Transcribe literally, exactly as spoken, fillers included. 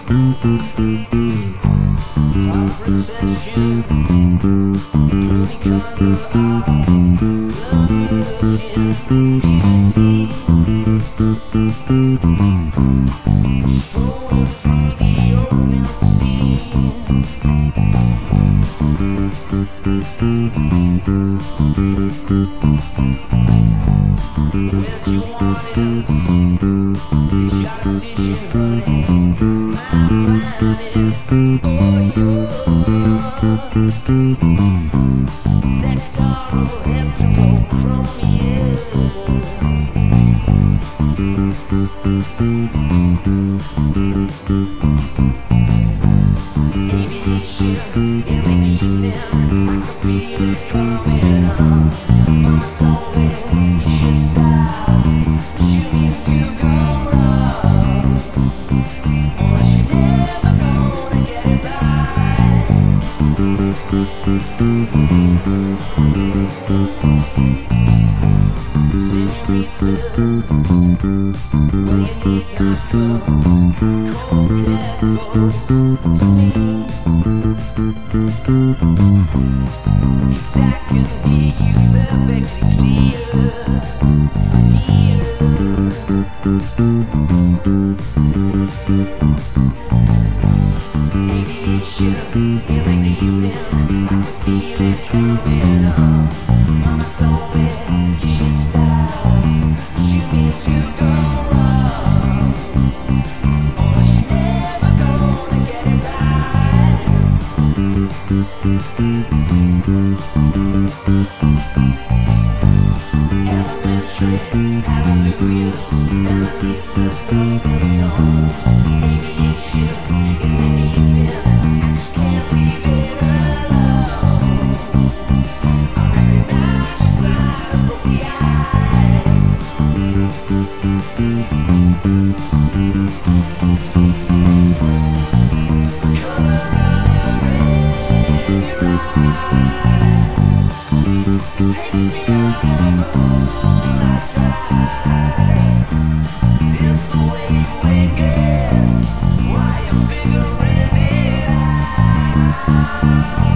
Hot recession, gloomy kind of eyes, gloomy looking beauties, strolling through the open sea. Where'd you want it? Is your decision, honey? My planets, oh, you sectoral heterochromia. Aviation in the evening, I can feel it coming on. Mama told me you should stop, you need to go wrong, or you're never gonna get it right. Senorita, well you need not come, cold cat voice to me, 'cause I can hear you perfectly clear from here. Aviation in the evening, I can feel it coming on. Mama told me you should stop, you need to go wrong, or you're never gonna get it right. Elementary, hallelujahs, Annalisa's dulcet tones. Aviation in the evening, I just can't leave it alone. I reckon I just might have broke the ice. The color of the rain in your eyes, it takes me out of the moonlight drive. It's the way you wing it, while you're figuring it out.